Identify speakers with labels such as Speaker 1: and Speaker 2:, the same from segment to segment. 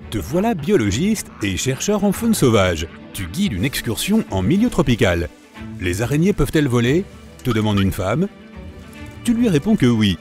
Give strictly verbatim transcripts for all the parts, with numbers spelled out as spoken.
Speaker 1: Te voilà biologiste et chercheur en faune sauvage. Tu guides une excursion en milieu tropical. Les araignées peuvent-elles voler? Te demande une femme. Tu lui réponds que oui.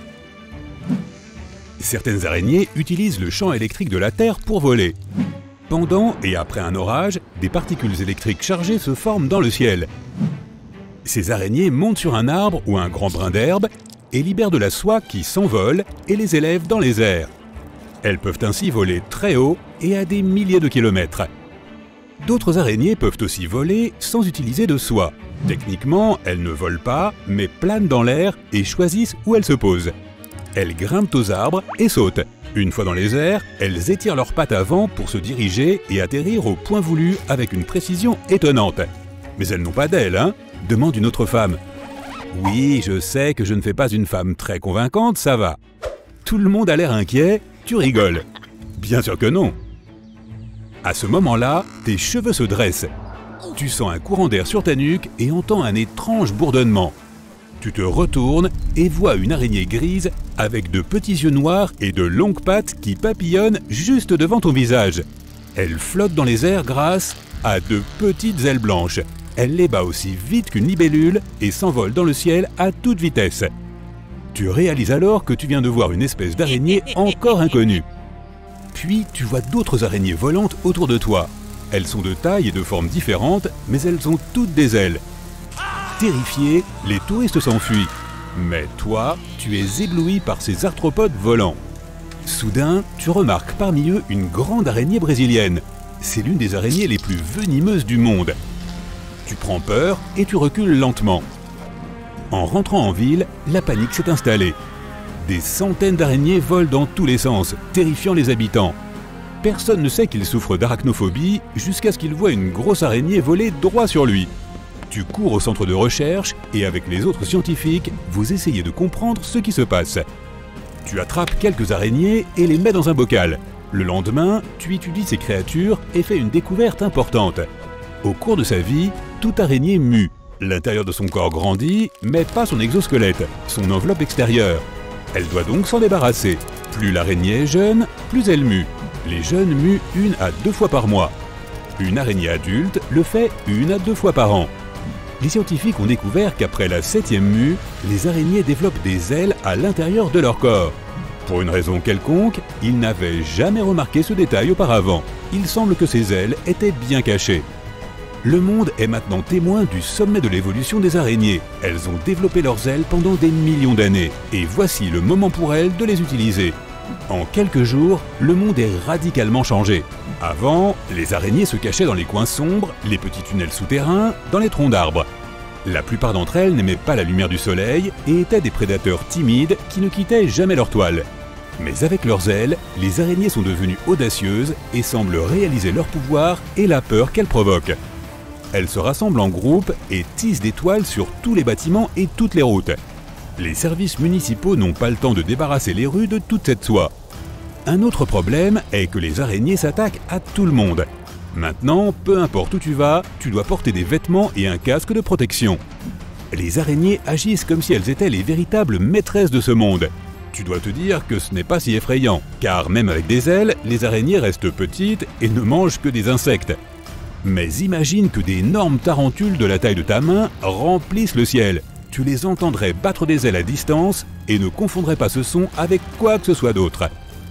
Speaker 1: Certaines araignées utilisent le champ électrique de la Terre pour voler. Pendant et après un orage, des particules électriques chargées se forment dans le ciel. Ces araignées montent sur un arbre ou un grand brin d'herbe et libèrent de la soie qui s'envole et les élève dans les airs. Elles peuvent ainsi voler très haut et à des milliers de kilomètres. D'autres araignées peuvent aussi voler sans utiliser de soie. Techniquement, elles ne volent pas, mais planent dans l'air et choisissent où elles se posent. Elles grimpent aux arbres et sautent. Une fois dans les airs, elles étirent leurs pattes avant pour se diriger et atterrir au point voulu avec une précision étonnante. Mais elles n'ont pas d'ailes, hein? Demande une autre femme. Oui, je sais que je ne fais pas une femme très convaincante, ça va. Tout le monde a l'air inquiet, tu rigoles. Bien sûr que non. À ce moment-là, tes cheveux se dressent. Tu sens un courant d'air sur ta nuque et entends un étrange bourdonnement. Tu te retournes et vois une araignée grise avec de petits yeux noirs et de longues pattes qui papillonnent juste devant ton visage. Elle flotte dans les airs grâce à de petites ailes blanches. Elle les bat aussi vite qu'une libellule et s'envole dans le ciel à toute vitesse. Tu réalises alors que tu viens de voir une espèce d'araignée encore inconnue. Puis tu vois d'autres araignées volantes autour de toi. Elles sont de taille et de formes différentes, mais elles ont toutes des ailes. Terrifiés, les touristes s'enfuient. Mais toi, tu es ébloui par ces arthropodes volants. Soudain, tu remarques parmi eux une grande araignée brésilienne. C'est l'une des araignées les plus venimeuses du monde. Tu prends peur et tu recules lentement. En rentrant en ville, la panique s'est installée. Des centaines d'araignées volent dans tous les sens, terrifiant les habitants. Personne ne sait qu'il souffre d'arachnophobie jusqu'à ce qu'il voit une grosse araignée voler droit sur lui. Tu cours au centre de recherche et avec les autres scientifiques, vous essayez de comprendre ce qui se passe. Tu attrapes quelques araignées et les mets dans un bocal. Le lendemain, tu étudies ces créatures et fais une découverte importante. Au cours de sa vie, toute araignée mue. L'intérieur de son corps grandit, mais pas son exosquelette, son enveloppe extérieure. Elle doit donc s'en débarrasser. Plus l'araignée est jeune, plus elle mue. Les jeunes muent une à deux fois par mois. Une araignée adulte le fait une à deux fois par an. Les scientifiques ont découvert qu'après la septième mue, les araignées développent des ailes à l'intérieur de leur corps. Pour une raison quelconque, ils n'avaient jamais remarqué ce détail auparavant. Il semble que ces ailes étaient bien cachées. Le monde est maintenant témoin du sommet de l'évolution des araignées. Elles ont développé leurs ailes pendant des millions d'années. Et voici le moment pour elles de les utiliser. En quelques jours, le monde est radicalement changé. Avant, les araignées se cachaient dans les coins sombres, les petits tunnels souterrains, dans les troncs d'arbres. La plupart d'entre elles n'aimaient pas la lumière du soleil et étaient des prédateurs timides qui ne quittaient jamais leur toile. Mais avec leurs ailes, les araignées sont devenues audacieuses et semblent réaliser leur pouvoir et la peur qu'elles provoquent. Elles se rassemblent en groupe et tissent des toiles sur tous les bâtiments et toutes les routes. Les services municipaux n'ont pas le temps de débarrasser les rues de toute cette soie. Un autre problème est que les araignées s'attaquent à tout le monde. Maintenant, peu importe où tu vas, tu dois porter des vêtements et un casque de protection. Les araignées agissent comme si elles étaient les véritables maîtresses de ce monde. Tu dois te dire que ce n'est pas si effrayant, car même avec des ailes, les araignées restent petites et ne mangent que des insectes. Mais imagine que d'énormes tarentules de la taille de ta main remplissent le ciel. Tu les entendrais battre des ailes à distance et ne confondrais pas ce son avec quoi que ce soit d'autre.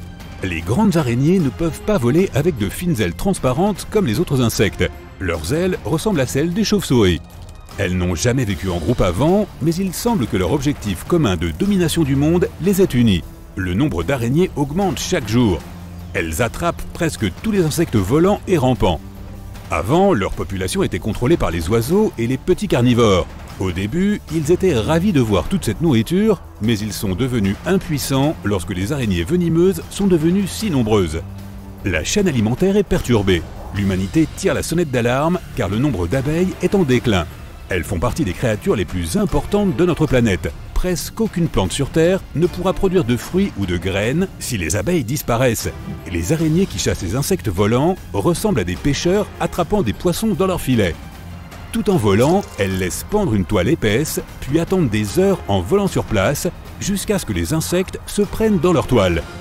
Speaker 1: Les grandes araignées ne peuvent pas voler avec de fines ailes transparentes comme les autres insectes. Leurs ailes ressemblent à celles des chauves-souris. Elles n'ont jamais vécu en groupe avant, mais il semble que leur objectif commun de domination du monde les ait unis. Le nombre d'araignées augmente chaque jour. Elles attrapent presque tous les insectes volants et rampants. Avant, leur population était contrôlée par les oiseaux et les petits carnivores. Au début, ils étaient ravis de voir toute cette nourriture, mais ils sont devenus impuissants lorsque les araignées venimeuses sont devenues si nombreuses. La chaîne alimentaire est perturbée. L'humanité tire la sonnette d'alarme car le nombre d'abeilles est en déclin. Elles font partie des créatures les plus importantes de notre planète. Presque aucune plante sur Terre ne pourra produire de fruits ou de graines si les abeilles disparaissent. Et les araignées qui chassent les insectes volants ressemblent à des pêcheurs attrapant des poissons dans leurs filets. Tout en volant, elles laissent pendre une toile épaisse, puis attendent des heures en volant sur place, jusqu'à ce que les insectes se prennent dans leur toile.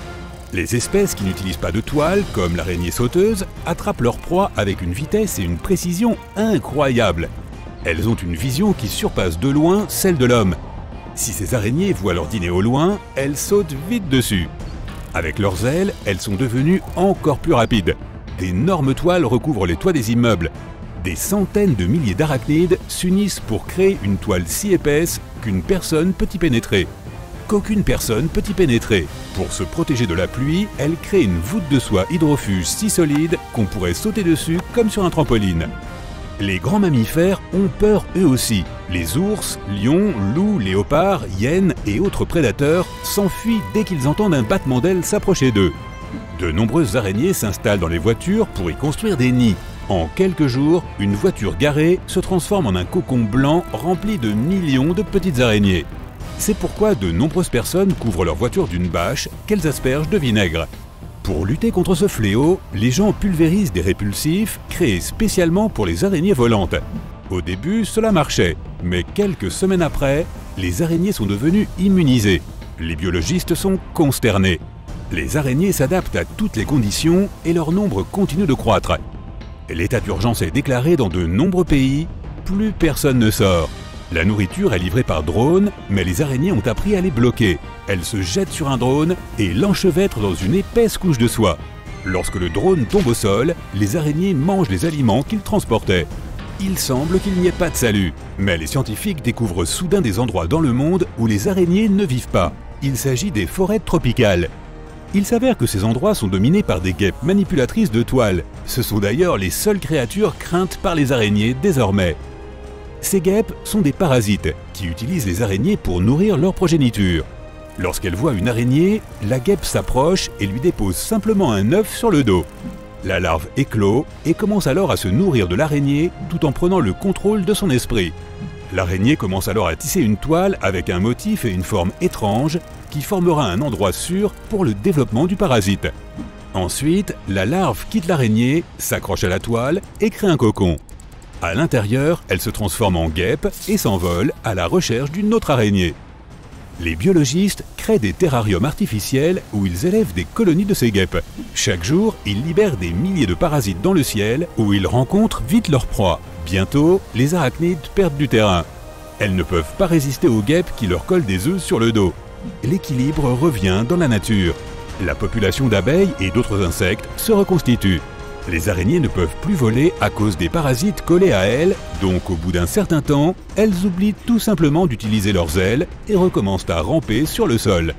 Speaker 1: Les espèces qui n'utilisent pas de toile, comme l'araignée sauteuse, attrapent leur proie avec une vitesse et une précision incroyables. Elles ont une vision qui surpasse de loin celle de l'homme. Si ces araignées voient leur dîner au loin, elles sautent vite dessus. Avec leurs ailes, elles sont devenues encore plus rapides. D'énormes toiles recouvrent les toits des immeubles. Des centaines de milliers d'arachnides s'unissent pour créer une toile si épaisse qu'une personne peut y pénétrer. Qu'aucune personne peut y pénétrer. Pour se protéger de la pluie, elle crée une voûte de soie hydrofuge si solide qu'on pourrait sauter dessus comme sur un trampoline. Les grands mammifères ont peur eux aussi. Les ours, lions, loups, léopards, hyènes et autres prédateurs s'enfuient dès qu'ils entendent un battement d'ailes s'approcher d'eux. De nombreuses araignées s'installent dans les voitures pour y construire des nids. En quelques jours, une voiture garée se transforme en un cocon blanc rempli de millions de petites araignées. C'est pourquoi de nombreuses personnes couvrent leur voiture d'une bâche qu'elles aspergent de vinaigre. Pour lutter contre ce fléau, les gens pulvérisent des répulsifs créés spécialement pour les araignées volantes. Au début, cela marchait, mais quelques semaines après, les araignées sont devenues immunisées. Les biologistes sont consternés. Les araignées s'adaptent à toutes les conditions et leur nombre continue de croître. L'état d'urgence est déclaré dans de nombreux pays, plus personne ne sort. La nourriture est livrée par drone, mais les araignées ont appris à les bloquer. Elles se jettent sur un drone et l'enchevêtrent dans une épaisse couche de soie. Lorsque le drone tombe au sol, les araignées mangent les aliments qu'ils transportaient. Il semble qu'il n'y ait pas de salut, mais les scientifiques découvrent soudain des endroits dans le monde où les araignées ne vivent pas. Il s'agit des forêts tropicales. Il s'avère que ces endroits sont dominés par des guêpes manipulatrices de toile. Ce sont d'ailleurs les seules créatures craintes par les araignées désormais. Ces guêpes sont des parasites qui utilisent les araignées pour nourrir leur progéniture. Lorsqu'elle voit une araignée, la guêpe s'approche et lui dépose simplement un œuf sur le dos. La larve éclot et commence alors à se nourrir de l'araignée tout en prenant le contrôle de son esprit. L'araignée commence alors à tisser une toile avec un motif et une forme étrange qui formera un endroit sûr pour le développement du parasite. Ensuite, la larve quitte l'araignée, s'accroche à la toile et crée un cocon. À l'intérieur, elle se transforme en guêpe et s'envole à la recherche d'une autre araignée. Les biologistes créent des terrariums artificiels où ils élèvent des colonies de ces guêpes. Chaque jour, ils libèrent des milliers de parasites dans le ciel où ils rencontrent vite leur proie. Bientôt, les arachnides perdent du terrain. Elles ne peuvent pas résister aux guêpes qui leur collent des œufs sur le dos. L'équilibre revient dans la nature. La population d'abeilles et d'autres insectes se reconstitue. Les araignées ne peuvent plus voler à cause des parasites collés à elles, donc au bout d'un certain temps, elles oublient tout simplement d'utiliser leurs ailes et recommencent à ramper sur le sol.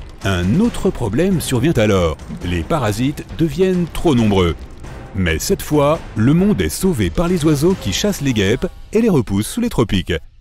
Speaker 1: Un autre problème survient alors, les parasites deviennent trop nombreux. Mais cette fois, le monde est sauvé par les oiseaux qui chassent les guêpes et les repoussent sous les tropiques.